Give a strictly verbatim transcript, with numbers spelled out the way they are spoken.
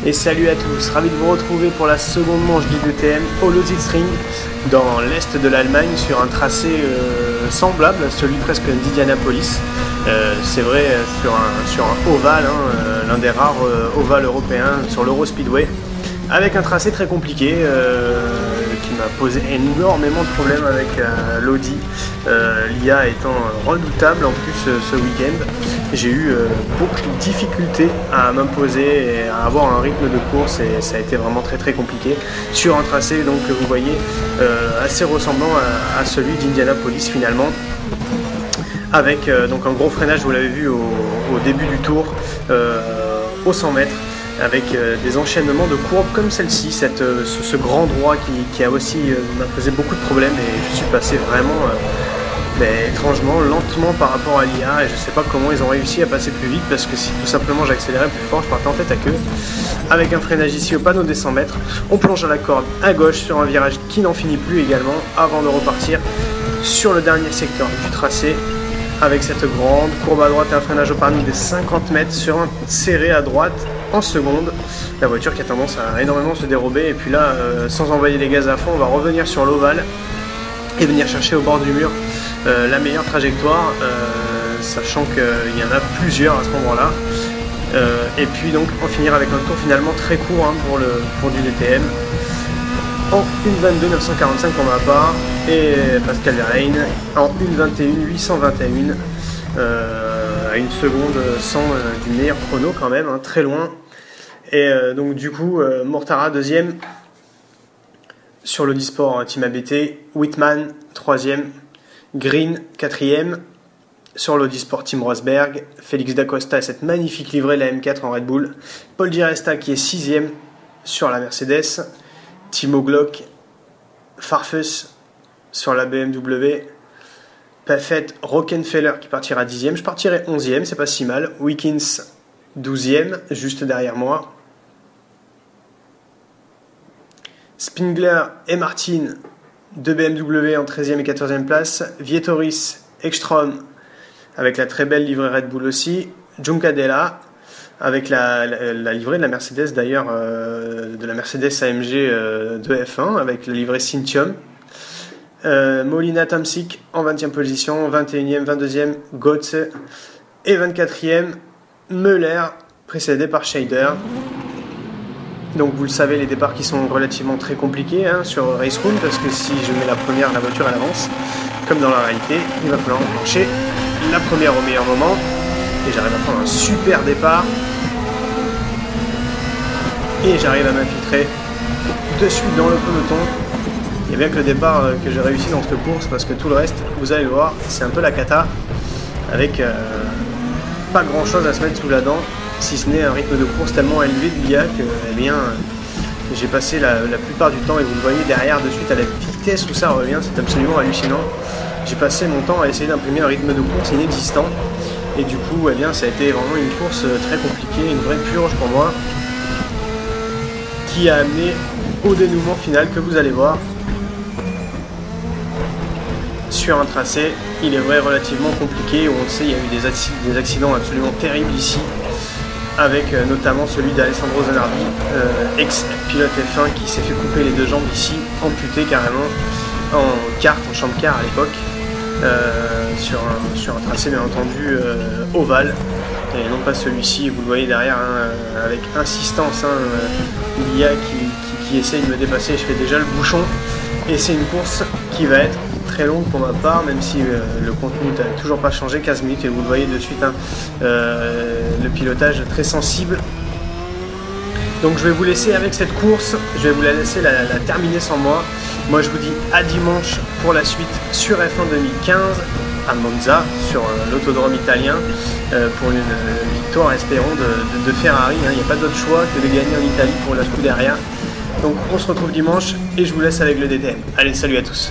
Et salut à tous, ravi de vous retrouver pour la seconde manche du D T M au Lausitzring dans l'est de l'Allemagne sur un tracé euh, semblable à celui presque d'Indianapolis. Euh, c'est vrai sur un, sur un ovale, hein, euh, l'un des rares euh, ovales européens sur l'Eurospeedway, avec un tracé très compliqué euh, qui m'a posé énormément de problèmes avec euh, l'Audi, euh, l'I A étant redoutable en plus euh, ce week-end. J'ai eu euh, beaucoup de difficultés à m'imposer et à avoir un rythme de course et ça a été vraiment très très compliqué sur un tracé donc que vous voyez euh, assez ressemblant à, à celui d'Indianapolis finalement, avec euh, donc un gros freinage, vous l'avez vu au, au début du tour, euh, au cent mètres, avec euh, des enchaînements de courbes comme celle-ci, cette, euh, ce, ce grand droit qui, qui a aussi euh, m'a posé beaucoup de problèmes et je suis passé vraiment euh, mais, étrangement lentement par rapport à l'I A et je sais pas comment ils ont réussi à passer plus vite parce que si tout simplement j'accélérais plus fort, je partais en tête à queue. Avec un freinage ici au panneau des cent mètres, on plonge à la corde à gauche sur un virage qui n'en finit plus également avant de repartir sur le dernier secteur du tracé, avec cette grande courbe à droite et un freinage au permis de cinquante mètres sur un serré à droite en seconde. La voiture qui a tendance à énormément se dérober et puis là, euh, sans envoyer les gaz à fond, on va revenir sur l'ovale et venir chercher au bord du mur euh, la meilleure trajectoire, euh, sachant qu'il y en a plusieurs à ce moment-là. Euh, et puis donc en finir avec un tour finalement très court hein, pour, le, pour du D T M. En une vingt-deux neuf cent quarante-cinq pour ma part et Pascal Verlaine en une vingt et un huit cent vingt et un euh, à une seconde cent euh, du meilleur chrono quand même, hein, très loin. Et euh, donc du coup euh, Mortara deuxième sur l'Audi Sport Team A B T, Whitman troisième, Green quatrième sur l'Audi Sport Team Rosberg, Félix Dacosta et cette magnifique livrée de la M quatre en Red Bull, Paul Di Resta qui est sixième sur la Mercedes, Timo Glock, Farfus sur la B M W, Paffett, Rockenfeller qui partira dixième, je partirai onzième, c'est pas si mal, Wickens douzième, juste derrière moi, Spingler et Martin de B M W en treizième et quatorzième place, Vietoris, Ekstrom avec la très belle livrée Red Bull aussi, Juncadella avec la, la, la livrée de la Mercedes d'ailleurs, euh, de la Mercedes A M G euh, de F un avec la livrée Cintium, euh, Molina Tamsik en vingtième position, vingt et unième, vingt-deuxième Gotze et vingt-quatrième Müller précédé par Scheider. Donc vous le savez, les départs qui sont relativement très compliqués hein, sur Race Room, parce que si je mets la première, la voiture elle avance, comme dans la réalité, il va falloir enclencher la première au meilleur moment, et j'arrive à prendre un super départ, et j'arrive à m'infiltrer de suite dans le peloton, et bien que le départ que j'ai réussi dans cette course, parce que tout le reste, vous allez le voir, c'est un peu la cata, avec euh, pas grand chose à se mettre sous la dent, si ce n'est un rythme de course tellement élevé de l'I A que eh bien, j'ai passé la, la plupart du temps, et vous le voyez derrière de suite à la vitesse où ça revient, c'est absolument hallucinant. J'ai passé mon temps à essayer d'imprimer un rythme de course inexistant, et du coup eh bien, ça a été vraiment une course très compliquée, une vraie purge pour moi, qui a amené au dénouement final que vous allez voir sur un tracé, il est vrai relativement compliqué, où on le sait, il y a eu des, acc des accidents absolument terribles ici, avec euh, notamment celui d'Alessandro Zanardi, euh, ex-pilote F un qui s'est fait couper les deux jambes ici, amputé carrément, en kart, en champ de car à l'époque, euh, sur, un, sur un tracé bien entendu euh, ovale, et non pas celui-ci, vous le voyez derrière, hein, avec insistance, hein, l'I A qui, qui, qui essaye de me dépasser, je fais déjà le bouchon, et c'est une course qui va être très longue pour ma part, même si euh, le contenu n'a toujours pas changé, quinze minutes, et vous le voyez de suite, hein, euh, le pilotage très sensible. Donc je vais vous laisser avec cette course, je vais vous la laisser la, la terminer sans moi. Moi je vous dis à dimanche pour la suite sur F un deux mille quinze à Monza, sur euh, l'autodrome italien, euh, pour une euh, victoire, espérons, de, de, de Ferrari. Il n'y a pas d'autre choix que de gagner en Italie pour la Scuderia. Donc on se retrouve dimanche et je vous laisse avec le D T M. Allez, salut à tous.